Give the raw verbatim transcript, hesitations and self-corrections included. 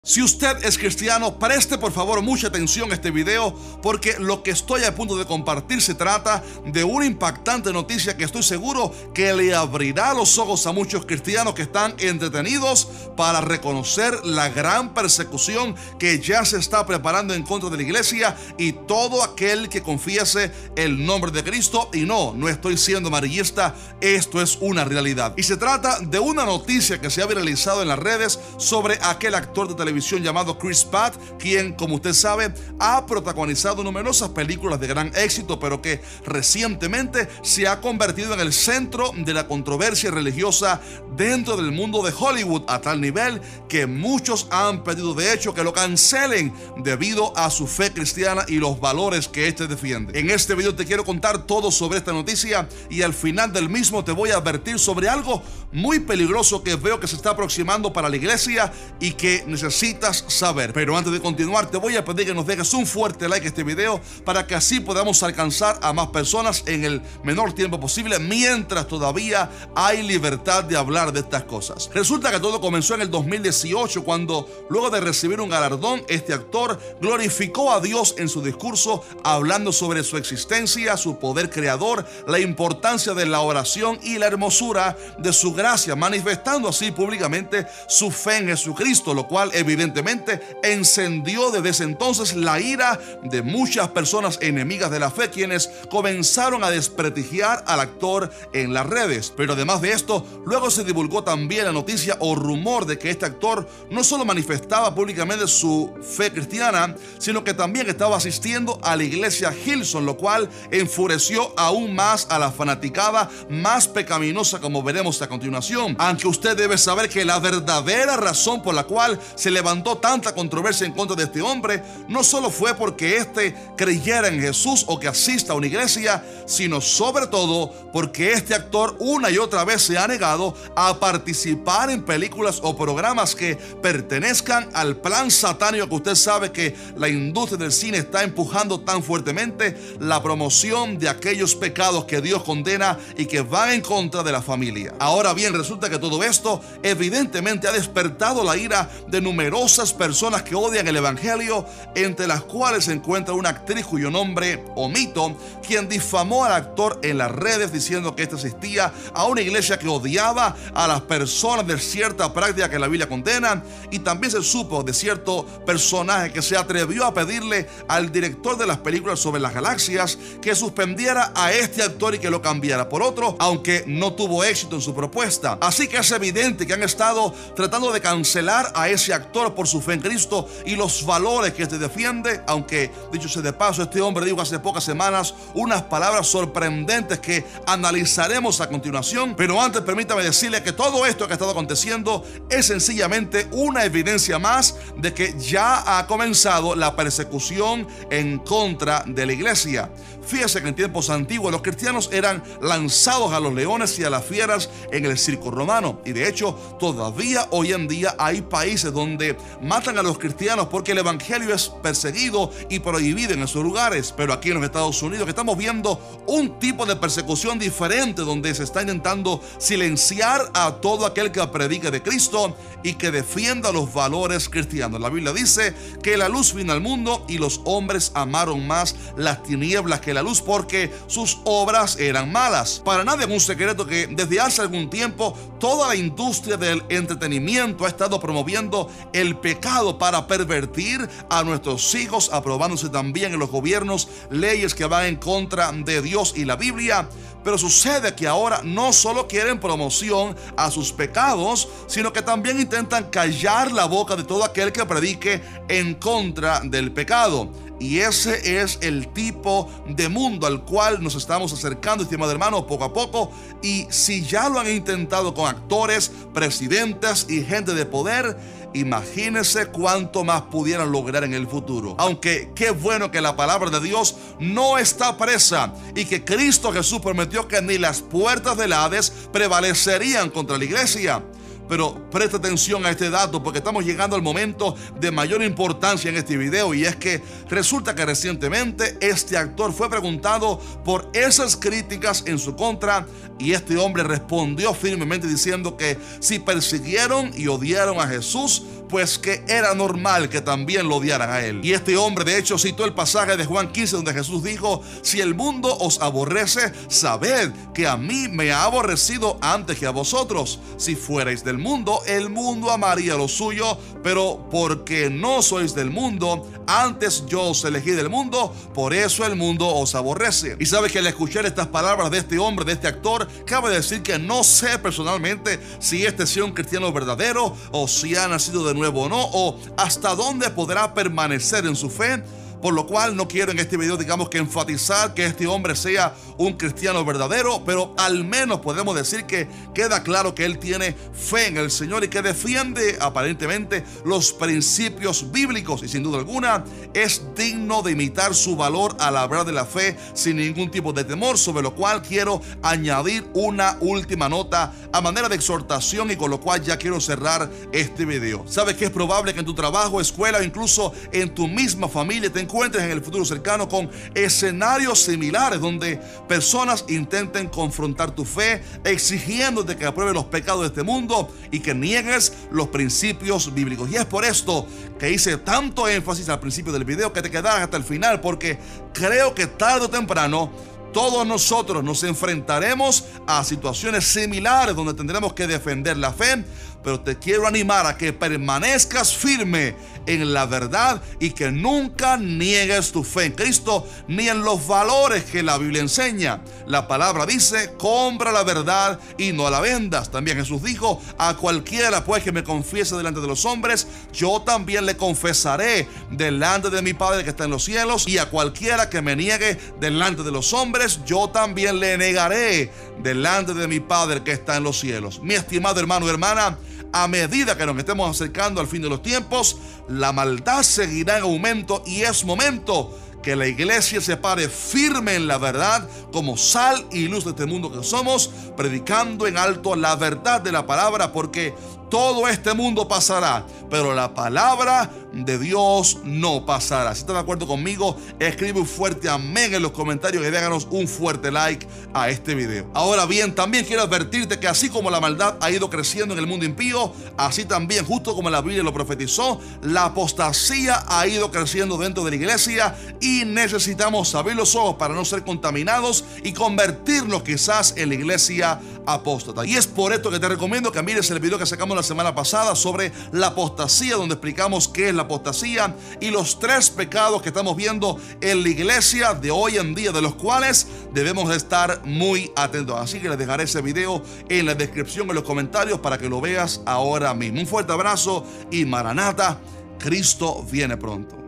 Si usted es cristiano, preste por favor mucha atención a este video, porque lo que estoy a punto de compartir se trata de una impactante noticia que estoy seguro que le abrirá los ojos a muchos cristianos que están entretenidos para reconocer la gran persecución que ya se está preparando en contra de la iglesia y todo aquel que confiese el nombre de Cristo. Y no, no estoy siendo amarillista, esto es una realidad. Y se trata de una noticia que se ha viralizado en las redes sobre aquel actor de televisión llamado Chris Pratt, quien, como usted sabe, ha protagonizado numerosas películas de gran éxito, pero que recientemente se ha convertido en el centro de la controversia religiosa dentro del mundo de Hollywood, a tal nivel que muchos han pedido de hecho que lo cancelen debido a su fe cristiana y los valores que éste defiende. En este video te quiero contar todo sobre esta noticia y al final del mismo te voy a advertir sobre algo muy peligroso que veo que se está aproximando para la iglesia y que necesita saber. Pero antes de continuar, te voy a pedir que nos dejes un fuerte like a este video para que así podamos alcanzar a más personas en el menor tiempo posible mientras todavía hay libertad de hablar de estas cosas. Resulta que todo comenzó en el dos mil dieciocho cuando, luego de recibir un galardón, este actor glorificó a Dios en su discurso, hablando sobre su existencia, su poder creador, la importancia de la oración y la hermosura de su gracia, manifestando así públicamente su fe en Jesucristo, lo cual evidentemente Evidentemente encendió desde ese entonces la ira de muchas personas enemigas de la fe, quienes comenzaron a desprestigiar al actor en las redes. Pero además de esto, luego se divulgó también la noticia o rumor de que este actor no solo manifestaba públicamente su fe cristiana, sino que también estaba asistiendo a la iglesia Hillsong, lo cual enfureció aún más a la fanaticada más pecaminosa, como veremos a continuación. Aunque usted debe saber que la verdadera razón por la cual se le levantó tanta controversia en contra de este hombre no solo fue porque éste creyera en Jesús o que asista a una iglesia, sino sobre todo porque este actor una y otra vez se ha negado a participar en películas o programas que pertenezcan al plan satánico que usted sabe que la industria del cine está empujando tan fuertemente, la promoción de aquellos pecados que Dios condena y que van en contra de la familia. Ahora bien, resulta que todo esto evidentemente ha despertado la ira de numerosas personas que odian el evangelio, entre las cuales se encuentra una actriz cuyo nombre omito, quien difamó al actor en las redes diciendo que éste asistía a una iglesia que odiaba a las personas de cierta práctica que la Biblia condena. Y también se supo de cierto personaje que se atrevió a pedirle al director de las películas sobre las galaxias que suspendiera a este actor y que lo cambiara por otro, aunque no tuvo éxito en su propuesta. Así que es evidente que han estado tratando de cancelar a ese actor por su fe en Cristo y los valores que este defiende, aunque dicho sea de paso, este hombre dijo hace pocas semanas unas palabras sorprendentes que analizaremos a continuación. Pero antes permítame decirle que todo esto que ha estado aconteciendo es sencillamente una evidencia más de que ya ha comenzado la persecución en contra de la iglesia. Fíjese que en tiempos antiguos los cristianos eran lanzados a los leones y a las fieras en el circo romano, y de hecho todavía hoy en día hay países donde matan a los cristianos porque el evangelio es perseguido y prohibido en esos lugares. Pero aquí en los Estados Unidos que estamos viendo un tipo de persecución diferente, donde se está intentando silenciar a todo aquel que predique de Cristo y que defienda los valores cristianos. La Biblia dice que la luz vino al mundo y los hombres amaron más las tinieblas que la luz, porque sus obras eran malas. Para nadie es un secreto que desde hace algún tiempo toda la industria del entretenimiento ha estado promoviendo el pecado para pervertir a nuestros hijos, aprobándose también en los gobiernos leyes que van en contra de Dios y la Biblia. Pero sucede que ahora no solo quieren promoción a sus pecados, sino que también intentan callar la boca de todo aquel que predique en contra del pecado. Y ese es el tipo de mundo al cual nos estamos acercando, estimado hermano, poco a poco. Y si ya lo han intentado con actores, presidentes y gente de poder, imagínense cuánto más pudieran lograr en el futuro. Aunque qué bueno que la palabra de Dios no está presa y que Cristo Jesús prometió que ni las puertas del Hades prevalecerían contra la iglesia. Pero presta atención a este dato, porque estamos llegando al momento de mayor importancia en este video, y es que resulta que recientemente este actor fue preguntado por esas críticas en su contra, y este hombre respondió firmemente diciendo que si persiguieron y odiaron a Jesús, pues que era normal que también lo odiaran a él. Y este hombre de hecho citó el pasaje de Juan quince donde Jesús dijo: si el mundo os aborrece, sabed que a mí me ha aborrecido antes que a vosotros. Si fuerais del mundo, el mundo amaría lo suyo, pero porque no sois del mundo, antes yo os elegí del mundo, por eso el mundo os aborrece. Y sabes que al escuchar estas palabras de este hombre, de este actor, cabe decir que no sé personalmente si este sea un cristiano verdadero, o si ha nacido de nuevo o no, o hasta dónde podrá permanecer en su fe. Por lo cual no quiero en este video, digamos, que enfatizar que este hombre sea un cristiano verdadero, pero al menos podemos decir que queda claro que él tiene fe en el Señor y que defiende aparentemente los principios bíblicos, y sin duda alguna es digno de imitar su valor al hablar de la fe sin ningún tipo de temor, sobre lo cual quiero añadir una última nota a manera de exhortación, y con lo cual ya quiero cerrar este video. Sabes que es probable que en tu trabajo, escuela o incluso en tu misma familia te encuentres en el futuro cercano con escenarios similares donde personas intenten confrontar tu fe, exigiéndote que apruebes los pecados de este mundo y que niegues los principios bíblicos. Y es por esto que hice tanto énfasis al principio del video que te quedaras hasta el final, porque creo que tarde o temprano todos nosotros nos enfrentaremos a situaciones similares donde tendremos que defender la fe, pero te quiero animar a que permanezcas firme en la verdad y que nunca niegues tu fe en Cristo ni en los valores que la Biblia enseña. La palabra dice: compra la verdad y no la vendas. También Jesús dijo: a cualquiera pues que me confiese delante de los hombres, yo también le confesaré delante de mi Padre que está en los cielos, y a cualquiera que me niegue delante de los hombres, yo también le negaré delante de mi Padre que está en los cielos. Mi estimado hermano y hermana, a medida que nos estemos acercando al fin de los tiempos, la maldad seguirá en aumento, y es momento que la iglesia se pare firme en la verdad como sal y luz de este mundo que somos, predicando en alto la verdad de la palabra, porque todo este mundo pasará, pero la palabra de Dios no pasará. Si estás de acuerdo conmigo, escribe un fuerte amén en los comentarios y déjanos un fuerte like a este video. Ahora bien, también quiero advertirte que así como la maldad ha ido creciendo en el mundo impío, así también, justo como la Biblia lo profetizó, la apostasía ha ido creciendo dentro de la iglesia, y necesitamos abrir los ojos para no ser contaminados y convertirnos quizás en la iglesia apóstata. Y es por esto que te recomiendo que mires el video que sacamos la semana pasada sobre la apostasía, donde explicamos qué es la apostasía y los tres pecados que estamos viendo en la iglesia de hoy en día, de los cuales debemos estar muy atentos. Así que les dejaré ese video en la descripción, en los comentarios, para que lo veas ahora mismo. Un fuerte abrazo y Maranata, Cristo viene pronto.